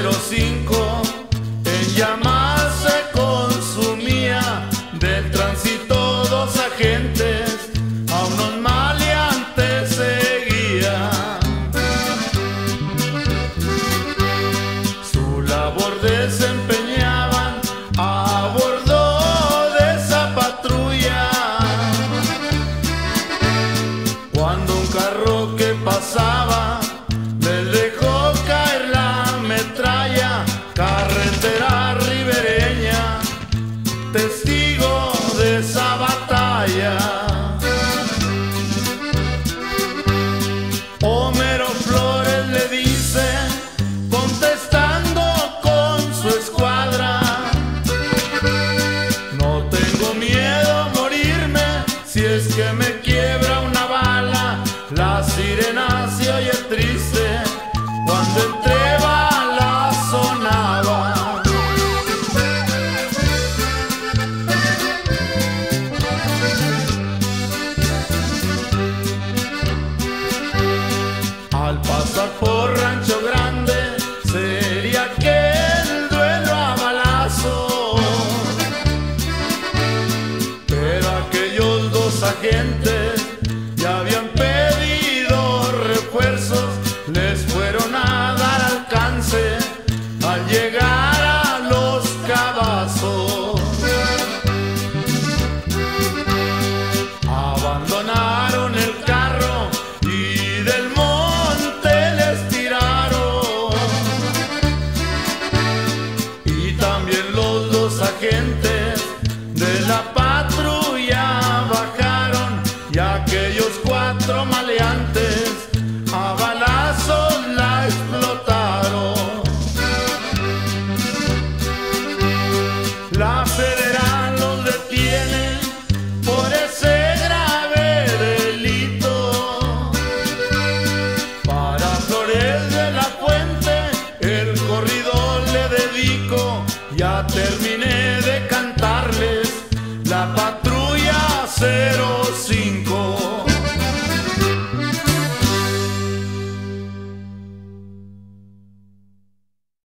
5 en llamas se consumía. Del tránsito 2 agentes a unos maleantes seguían. Su labor desempeñaban a bordo de esa patrulla. Cuando un carro que pasaba les dejó caer la metralla, carretera ribereña, testigo de esa batalla. Homero Flores le dice, contestando con su escuadra: no tengo miedo a morirme si es que me quiebra una bala. La sirena se oye triste cuando entre balas sonaba. Al pasar por Rancho Grande sería aquel duelo a balazo, pero aquellos 2 agentes ya habían pedido refuerzos, les fueron a dar alcance al llegar a Los Cabazos. Abandonaron el carro y del monte les tiraron, y también los 2 agentes de la patrulla bajaron, y aquellos 4 maleantes a balazos la explotaron. La federal los detiene por ese grave delito. Para Flores de la Fuente el corrido le dedico, ya terminé